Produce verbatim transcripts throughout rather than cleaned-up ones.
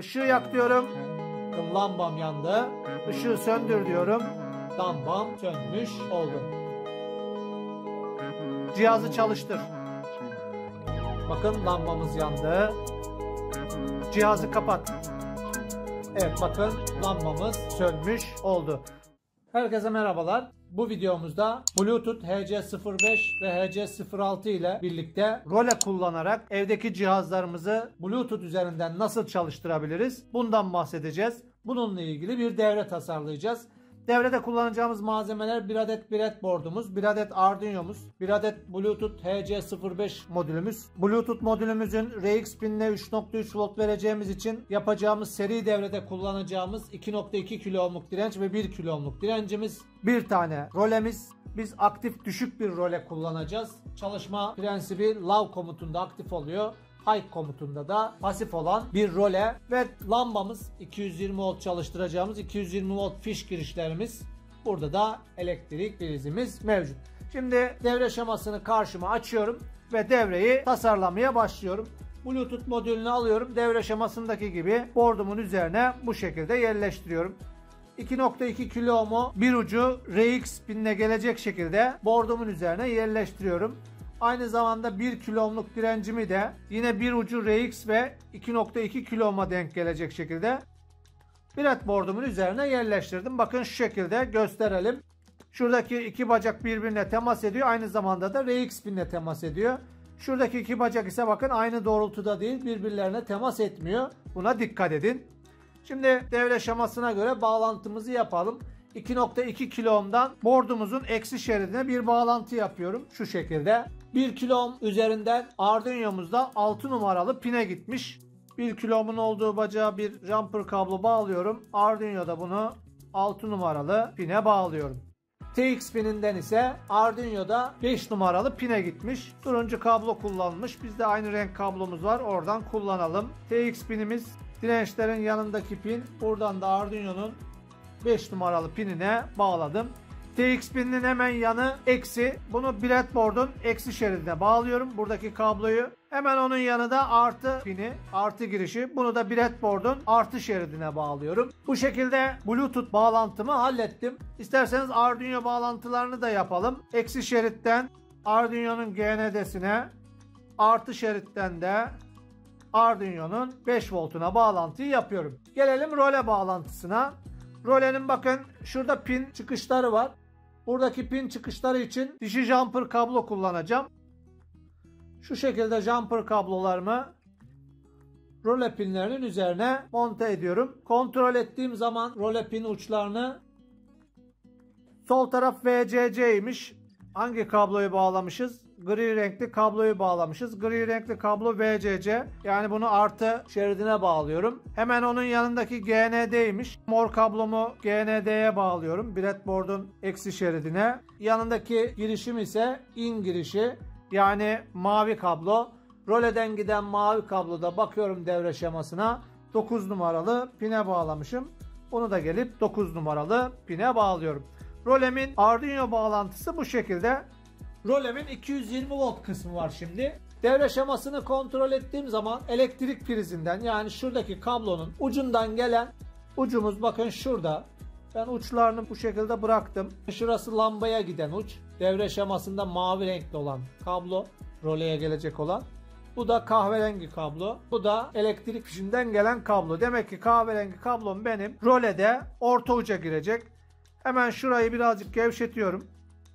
Işığı yak diyorum. Bakın lambam yandı. Işığı söndür diyorum. Lambam sönmüş oldu. Cihazı çalıştır. Bakın lambamız yandı. Cihazı kapat. Evet bakın lambamız sönmüş oldu. Herkese merhabalar. Bu videomuzda Bluetooth H C sıfır beş ve H C sıfır altı ile birlikte role kullanarak evdeki cihazlarımızı Bluetooth üzerinden nasıl çalıştırabiliriz? Bundan bahsedeceğiz. Bununla ilgili bir devre tasarlayacağız. Devrede kullanacağımız malzemeler bir adet breadboard'umuz, bir adet Arduino'muz, bir adet Bluetooth H C sıfır beş modülümüz. Bluetooth modülümüzün R X pinine üç nokta üç volt vereceğimiz için yapacağımız seri devrede kullanacağımız iki nokta iki kilo ohmluk direnç ve bir kilo ohmluk direncimiz. Bir tane rolemiz. Biz aktif düşük bir role kullanacağız. Çalışma prensibi low komutunda aktif oluyor. High komutunda da pasif olan bir role ve lambamız iki yüz yirmi volt çalıştıracağımız iki yüz yirmi volt fiş girişlerimiz. Burada da elektrik prizimiz mevcut. Şimdi devre şemasını karşıma açıyorum ve devreyi tasarlamaya başlıyorum. Bluetooth modülünü alıyorum. Devre şemasındaki gibi boardumun üzerine bu şekilde yerleştiriyorum. iki nokta iki kilo ohm'u bir ucu R X pinine gelecek şekilde boardumun üzerine yerleştiriyorum. Aynı zamanda bir kilo ohmluk direncimi de yine bir ucu R X ve iki nokta iki kilo ohm'a denk gelecek şekilde breadboard'umun üzerine yerleştirdim. Bakın şu şekilde gösterelim. Şuradaki iki bacak birbirine temas ediyor. Aynı zamanda da R X pinine temas ediyor. Şuradaki iki bacak ise bakın aynı doğrultuda değil, birbirlerine temas etmiyor. Buna dikkat edin. Şimdi devre şemasına göre bağlantımızı yapalım. iki nokta iki kilo ohm'dan board'umuzun eksi şeridine bir bağlantı yapıyorum. Şu şekilde. bir kilo ohm üzerinden Arduino'muzda altı numaralı pine gitmiş. bir kilo ohm'un olduğu bacağa bir jumper kablo bağlıyorum. Arduino'da bunu altı numaralı pine bağlıyorum. T X pininden ise Arduino'da beş numaralı pine gitmiş. Turuncu kablo kullanılmış. Bizde aynı renk kablomuz var. Oradan kullanalım. T X pinimiz dirençlerin yanındaki pin. Buradan da Arduino'nun beş numaralı pinine bağladım. T X pininin hemen yanı eksi. Bunu breadboard'un eksi şeridine bağlıyorum. Buradaki kabloyu. Hemen onun yanı da artı pini, artı girişi. Bunu da breadboard'un artı şeridine bağlıyorum. Bu şekilde Bluetooth bağlantımı hallettim. İsterseniz Arduino bağlantılarını da yapalım. Eksi şeritten Arduino'nun G N D'sine, artı şeritten de Arduino'nun beş voltuna bağlantıyı yapıyorum. Gelelim role bağlantısına. Rolenin bakın şurada pin çıkışları var. Buradaki pin çıkışları için dişi jumper kablo kullanacağım. Şu şekilde jumper kablolarımı role pinlerinin üzerine monte ediyorum. Kontrol ettiğim zaman role pin uçlarını sol taraf V C C'ymiş. Hangi kabloyu bağlamışız? Gri renkli kabloyu bağlamışız. Gri renkli kablo V C C. Yani bunu artı şeridine bağlıyorum. Hemen onun yanındaki G N D'ymiş. Mor kablomu G N D'ye bağlıyorum. Breadboard'un eksi şeridine. Yanındaki girişim ise in girişi. Yani mavi kablo. Roleden giden mavi kabloda bakıyorum devre şemasına. dokuz numaralı pine bağlamışım. Bunu da gelip dokuz numaralı pine bağlıyorum. Rolemin Arduino bağlantısı bu şekilde. Rolemin iki yüz yirmi volt kısmı var şimdi. Devre şemasını kontrol ettiğim zaman elektrik prizinden, yani şuradaki kablonun ucundan gelen ucumuz bakın şurada. Ben uçlarını bu şekilde bıraktım. Şurası lambaya giden uç. Devre şemasında mavi renkli olan kablo. Roleye gelecek olan. Bu da kahverengi kablo. Bu da elektrik fişinden gelen kablo. Demek ki kahverengi kablom benim rolede orta uca girecek. Hemen şurayı birazcık gevşetiyorum.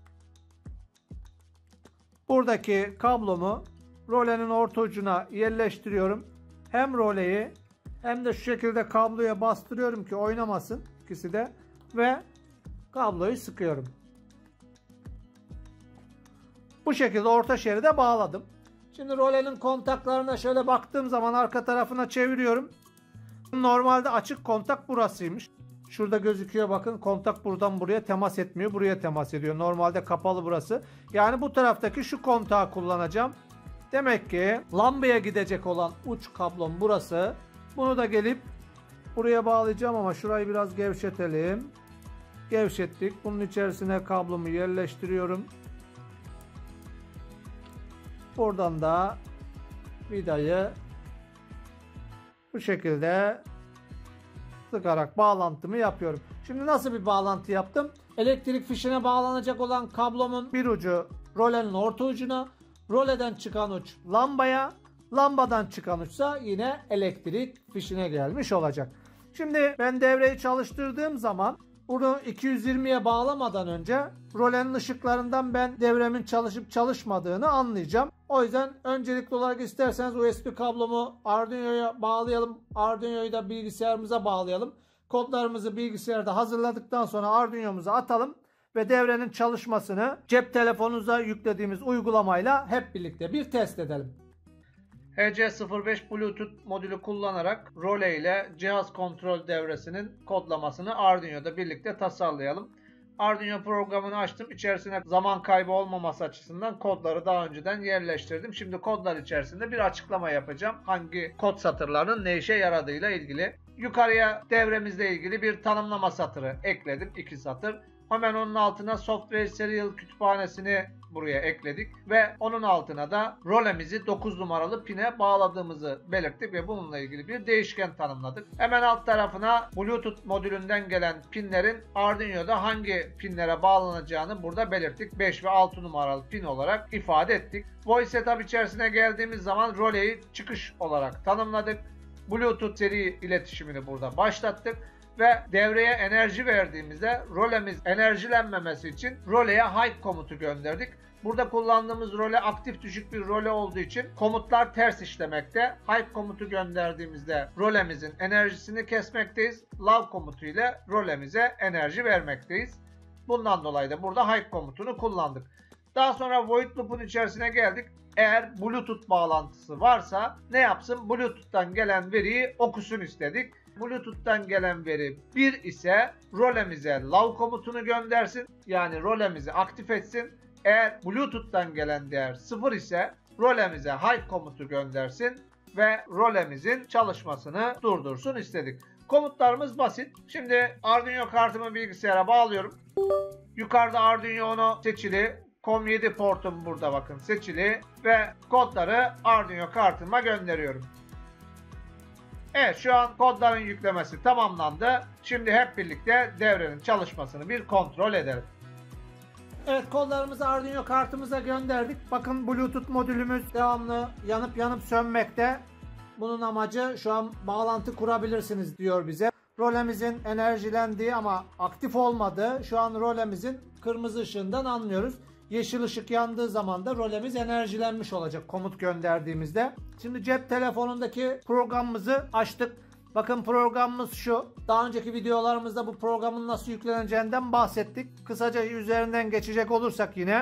Buradaki kablomu rolenin orta ucuna yerleştiriyorum. Hem roleyi hem de şu şekilde kabloya bastırıyorum ki oynamasın ikisi de. Ve kabloyu sıkıyorum. Bu şekilde orta şeride bağladım. Şimdi rolenin kontaklarına şöyle baktığım zaman arka tarafına çeviriyorum. Normalde açık kontak burasıymış. Şurada gözüküyor bakın, kontak buradan buraya temas etmiyor. Buraya temas ediyor. Normalde kapalı burası. Yani bu taraftaki şu kontağı kullanacağım. Demek ki lambaya gidecek olan uç kablom burası. Bunu da gelip buraya bağlayacağım ama şurayı biraz gevşetelim. Gevşettik. Bunun içerisine kablomu yerleştiriyorum. Buradan da vidayı bu şekilde sıkarak bağlantımı yapıyorum. Şimdi nasıl bir bağlantı yaptım? Elektrik fişine bağlanacak olan kablomun bir ucu rölenin orta ucuna, röleden çıkan uç lambaya, lambadan çıkan uçsa yine elektrik fişine gelmiş olacak. Şimdi ben devreyi çalıştırdığım zaman bunu iki yüz yirmiye bağlamadan önce rölenin ışıklarından ben devremin çalışıp çalışmadığını anlayacağım. O yüzden öncelikli olarak isterseniz U S B kablomu Arduino'ya bağlayalım. Arduino'yu da bilgisayarımıza bağlayalım. Kodlarımızı bilgisayarda hazırladıktan sonra Arduino'muza atalım ve devrenin çalışmasını cep telefonunuza yüklediğimiz uygulamayla hep birlikte bir test edelim. H C sıfır beş Bluetooth modülü kullanarak röle ile cihaz kontrol devresinin kodlamasını Arduino'da birlikte tasarlayalım. Arduino programını açtım. İçerisine zaman kaybı olmaması açısından kodları daha önceden yerleştirdim. Şimdi kodlar içerisinde bir açıklama yapacağım. Hangi kod satırlarının ne işe yaradığıyla ilgili. Yukarıya devremizle ilgili bir tanımlama satırı ekledim. iki satır. Hemen onun altına Software Serial kütüphanesini buraya ekledik ve onun altına da rölemizi dokuz numaralı pine bağladığımızı belirttik ve bununla ilgili bir değişken tanımladık. Hemen alt tarafına Bluetooth modülünden gelen pinlerin Arduino'da hangi pinlere bağlanacağını burada belirttik. beş ve altı numaralı pin olarak ifade ettik. Voice Setup içerisine geldiğimiz zaman röleyi çıkış olarak tanımladık. Bluetooth seri iletişimini burada başlattık. Ve devreye enerji verdiğimizde rölemiz enerjilenmemesi için röleye hide komutu gönderdik. Burada kullandığımız röle aktif düşük bir röle olduğu için komutlar ters işlemekte. Hide komutu gönderdiğimizde rölemizin enerjisini kesmekteyiz. Low komutu ile rölemize enerji vermekteyiz. Bundan dolayı da burada hide komutunu kullandık. Daha sonra void loop'un içerisine geldik. Eğer Bluetooth bağlantısı varsa ne yapsın? Bluetooth'tan gelen veriyi okusun istedik. Bluetooth'tan gelen veri bir ise rölemize low komutunu göndersin. Yani rölemizi aktif etsin. Eğer Bluetooth'tan gelen değer sıfır ise rölemize hide komutu göndersin ve rölemizin çalışmasını durdursun istedik. Komutlarımız basit. Şimdi Arduino kartımı bilgisayara bağlıyorum. Yukarıda Arduino seçili. COM yedi portum burada bakın seçili ve kodları Arduino kartıma gönderiyorum. Evet, şu an kodların yüklemesi tamamlandı. Şimdi hep birlikte devrenin çalışmasını bir kontrol edelim. Evet, kodlarımızı Arduino kartımıza gönderdik. Bakın Bluetooth modülümüz devamlı yanıp yanıp sönmekte. Bunun amacı şu an bağlantı kurabilirsiniz diyor bize. Rölemizin enerjilendiği ama aktif olmadığı, şu an rölemizin kırmızı ışığından anlıyoruz. Yeşil ışık yandığı zaman da rölemiz enerjilenmiş olacak komut gönderdiğimizde. Şimdi cep telefonundaki programımızı açtık. Bakın programımız şu. Daha önceki videolarımızda bu programın nasıl yükleneceğinden bahsettik. Kısaca üzerinden geçecek olursak yine.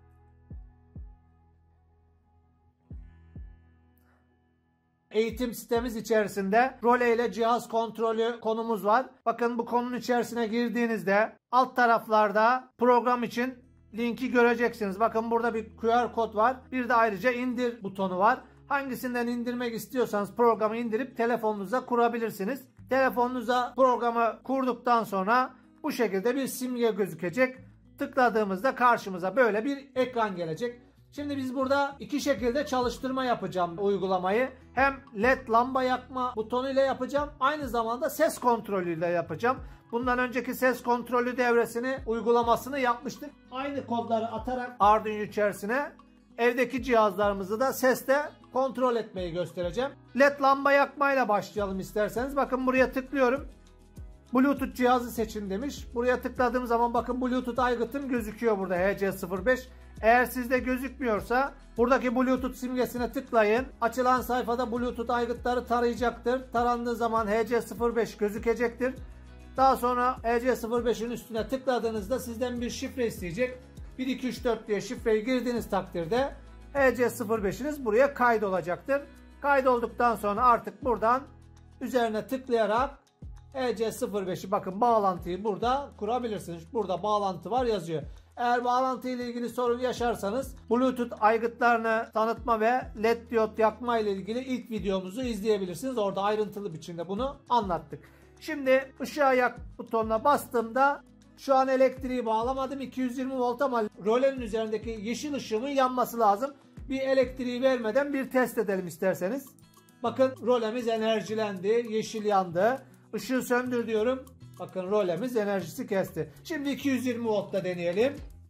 Eğitim sitemiz içerisinde röle ile cihaz kontrolü konumuz var. Bakın bu konunun içerisine girdiğinizde alt taraflarda program için linki göreceksiniz. Bakın burada bir Q R kod var. Bir de ayrıca indir butonu var. Hangisinden indirmek istiyorsanız programı indirip telefonunuza kurabilirsiniz. Telefonunuza programı kurduktan sonra bu şekilde bir simge gözükecek. Tıkladığımızda karşımıza böyle bir ekran gelecek. Şimdi biz burada iki şekilde çalıştırma yapacağım uygulamayı. Hem led lamba yakma butonu ile yapacağım. Aynı zamanda ses kontrolüyle yapacağım. Bundan önceki ses kontrolü devresini uygulamasını yapmıştık. Aynı kodları atarak Arduino içerisine evdeki cihazlarımızı da sesle kontrol etmeyi göstereceğim. led lamba yakmayla başlayalım isterseniz. Bakın buraya tıklıyorum. Bluetooth cihazı seçin demiş. Buraya tıkladığım zaman bakın Bluetooth aygıtım gözüküyor burada H C sıfır beş. Eğer sizde gözükmüyorsa buradaki Bluetooth simgesine tıklayın. Açılan sayfada Bluetooth aygıtları tarayacaktır. Tarandığı zaman H C sıfır beş gözükecektir. Daha sonra H C sıfır beşin üstüne tıkladığınızda sizden bir şifre isteyecek. bir iki üç dört diye şifreyi girdiğiniz takdirde H C sıfır beşiniz buraya kaydolacaktır. Kaydolduktan sonra artık buradan üzerine tıklayarak H C sıfır beşi bakın bağlantıyı burada kurabilirsiniz. Burada bağlantı var yazıyor. Eğer bağlantı ile ilgili sorun yaşarsanız Bluetooth aygıtlarını tanıtma ve led diyot yakma ile ilgili ilk videomuzu izleyebilirsiniz. Orada ayrıntılı biçimde bunu anlattık. Şimdi ışığa yak butonuna bastığımda şu an elektriği bağlamadım. iki yüz yirmi volt ama rölenin üzerindeki yeşil ışığın yanması lazım. Bir elektriği vermeden bir test edelim isterseniz. Bakın rölemiz enerjilendi. Yeşil yandı. Işığı söndür diyorum. Bakın rolemiz enerjisi kesti. Şimdi iki yüz yirmi voltta deneyelim.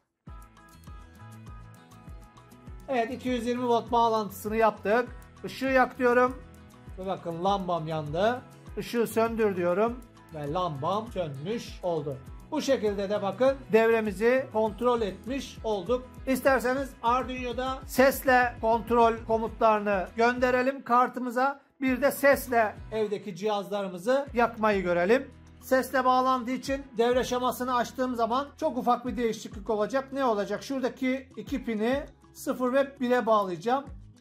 Evet, iki yüz yirmi volt bağlantısını yaptık. Işığı yak diyorum. Ve bakın lambam yandı. Işığı söndür diyorum. Ve lambam sönmüş oldu. Bu şekilde de bakın devremizi kontrol etmiş olduk. İsterseniz Arduino'da sesle kontrol komutlarını gönderelim kartımıza. Bir de sesle evdeki cihazlarımızı yakmayı görelim. Sesle bağlandığı için devre şemasını açtığım zaman çok ufak bir değişiklik olacak. Ne olacak? Şuradaki iki pini sıfır ve bire bağlayacağım.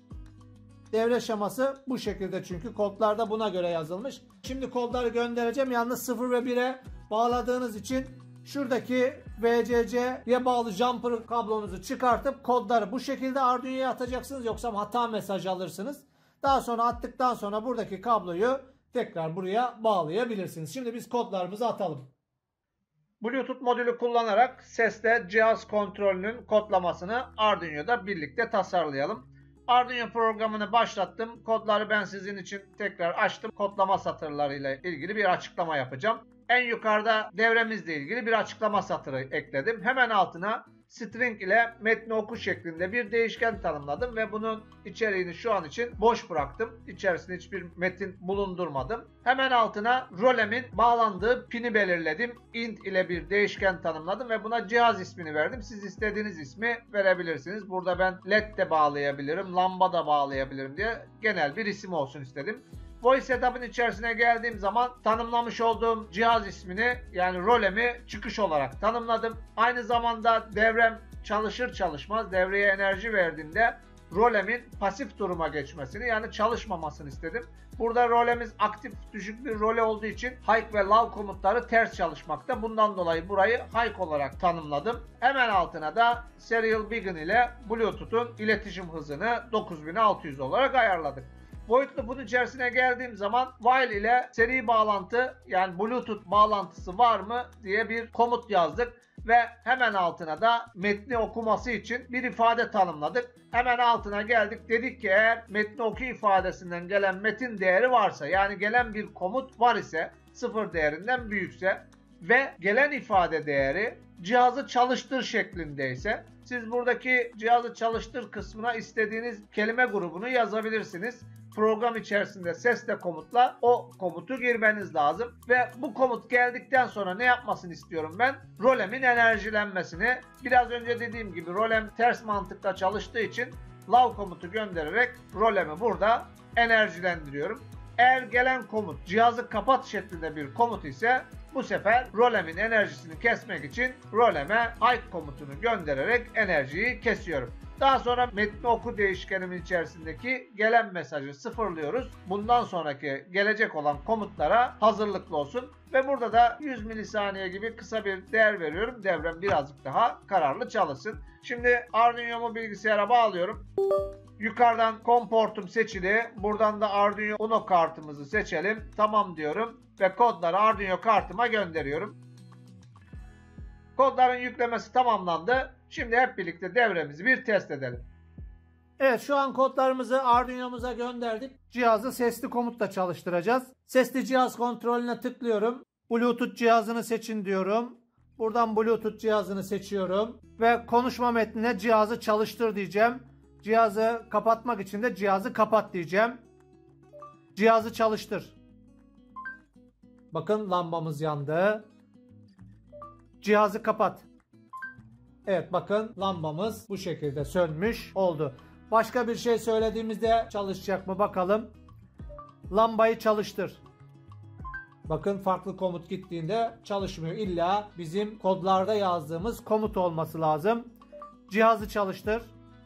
Devre şeması bu şekilde, çünkü kodlarda buna göre yazılmış. Şimdi kodları göndereceğim. Yalnız sıfır ve bire bağladığınız için şuradaki V C C'ye bağlı jumper kablonuzu çıkartıp kodları bu şekilde Arduino'ya atacaksınız. Yoksa hata mesajı alırsınız. Daha sonra attıktan sonra buradaki kabloyu tekrar buraya bağlayabilirsiniz. Şimdi biz kodlarımızı atalım. Bluetooth modülü kullanarak sesle cihaz kontrolünün kodlamasını Arduino'da birlikte tasarlayalım. Arduino programını başlattım. Kodları ben sizin için tekrar açtım. Kodlama satırlarıyla ilgili bir açıklama yapacağım. En yukarıda devremizle ilgili bir açıklama satırı ekledim. Hemen altına string ile metni oku şeklinde bir değişken tanımladım ve bunun içeriğini şu an için boş bıraktım. İçerisinde hiçbir metin bulundurmadım. Hemen altına rolemin bağlandığı pini belirledim. Int ile bir değişken tanımladım ve buna cihaz ismini verdim. Siz istediğiniz ismi verebilirsiniz. Burada ben led de bağlayabilirim, lamba da bağlayabilirim diye genel bir isim olsun istedim. Voice Setup'ın içerisine geldiğim zaman tanımlamış olduğum cihaz ismini, yani rolemi çıkış olarak tanımladım. Aynı zamanda devrem çalışır çalışmaz devreye enerji verdiğinde rolemin pasif duruma geçmesini, yani çalışmamasını istedim. Burada rolemiz aktif düşük bir role olduğu için high ve low komutları ters çalışmakta. Bundan dolayı burayı high olarak tanımladım. Hemen altına da Serial Begin ile Bluetooth'un iletişim hızını dokuz bin altı yüz olarak ayarladık. Void loop'un içerisine geldiğim zaman while ile seri bağlantı, yani Bluetooth bağlantısı var mı diye bir komut yazdık ve hemen altına da metni okuması için bir ifade tanımladık. Hemen altına geldik, dedik ki eğer metni oku ifadesinden gelen metin değeri varsa, yani gelen bir komut var ise, sıfır değerinden büyükse ve gelen ifade değeri cihazı çalıştır şeklindeyse, siz buradaki cihazı çalıştır kısmına istediğiniz kelime grubunu yazabilirsiniz. Program içerisinde sesle komutla o komutu girmeniz lazım. Ve bu komut geldikten sonra ne yapmasını istiyorum ben? Rolemin enerjilenmesini. Biraz önce dediğim gibi rolem ters mantıkla çalıştığı için low komutu göndererek rolemi burada enerjilendiriyorum. Eğer gelen komut cihazı kapat şeklinde bir komut ise bu sefer rolemin enerjisini kesmek için roleme high komutunu göndererek enerjiyi kesiyorum. Daha sonra metni oku değişkenimin içerisindeki gelen mesajı sıfırlıyoruz. Bundan sonraki gelecek olan komutlara hazırlıklı olsun. Ve burada da yüz milisaniye gibi kısa bir değer veriyorum. Devrem birazcık daha kararlı çalışsın. Şimdi Arduino'mu bilgisayara bağlıyorum. Yukarıdan COM portum seçili. Buradan da Arduino Uno kartımızı seçelim. Tamam diyorum. Ve kodları Arduino kartıma gönderiyorum. Kodların yüklemesi tamamlandı. Şimdi hep birlikte devremizi bir test edelim. Evet, şu an kodlarımızı Arduino'muza gönderdik. Cihazı sesli komutla çalıştıracağız. Sesli cihaz kontrolüne tıklıyorum. Bluetooth cihazını seçin diyorum. Buradan Bluetooth cihazını seçiyorum. Ve konuşma metnine cihazı çalıştır diyeceğim. Cihazı kapatmak için de cihazı kapat diyeceğim. Cihazı çalıştır. Bakın lambamız yandı. Cihazı kapat. Evet, bakın lambamız bu şekilde sönmüş oldu. Başka bir şey söylediğimizde çalışacak mı bakalım. Lambayı çalıştır. Bakın farklı komut gittiğinde çalışmıyor. İlla bizim kodlarda yazdığımız komut olması lazım. Cihazı çalıştır.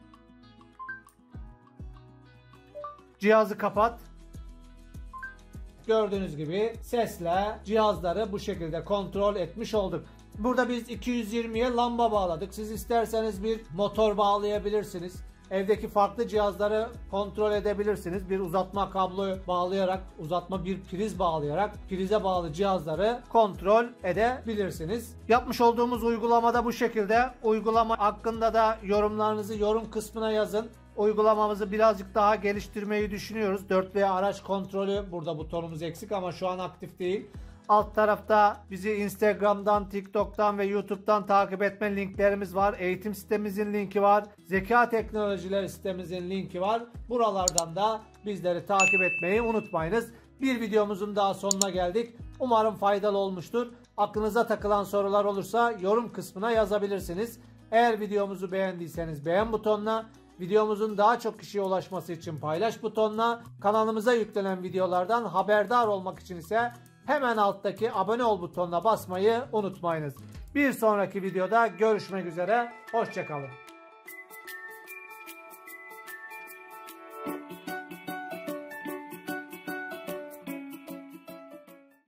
Cihazı kapat. Gördüğünüz gibi sesle cihazları bu şekilde kontrol etmiş olduk. Burada biz iki yüz yirmiye lamba bağladık. Siz isterseniz bir motor bağlayabilirsiniz. Evdeki farklı cihazları kontrol edebilirsiniz. Bir uzatma kablo bağlayarak, uzatma bir priz bağlayarak prize bağlı cihazları kontrol edebilirsiniz. Yapmış olduğumuz uygulamada bu şekilde. Uygulama hakkında da yorumlarınızı yorum kısmına yazın. Uygulamamızı birazcık daha geliştirmeyi düşünüyoruz. dört V araç kontrolü, burada butonumuz eksik ama şu an aktif değil. Alt tarafta bizi Instagram'dan, TikTok'tan ve YouTube'dan takip etme linklerimiz var. Eğitim sitemizin linki var. Zeka teknolojileri sitemizin linki var. Buralardan da bizleri takip etmeyi unutmayınız. Bir videomuzun daha sonuna geldik. Umarım faydalı olmuştur. Aklınıza takılan sorular olursa yorum kısmına yazabilirsiniz. Eğer videomuzu beğendiyseniz beğen butonuna, videomuzun daha çok kişiye ulaşması için paylaş butonuna, kanalımıza yüklenen videolardan haberdar olmak için ise hemen alttaki abone ol butonuna basmayı unutmayınız. Bir sonraki videoda görüşmek üzere. Hoşça kalın.